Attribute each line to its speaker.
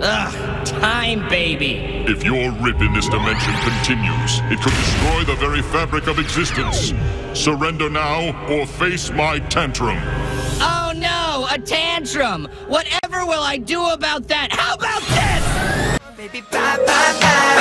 Speaker 1: Ugh, time, baby.
Speaker 2: If your rip in this dimension continues, it could destroy the very fabric of existence. Surrender now, or face my tantrum.
Speaker 1: Oh no, a tantrum! Whatever will I do about that? How about this?
Speaker 3: Baby, bye, bye, bye.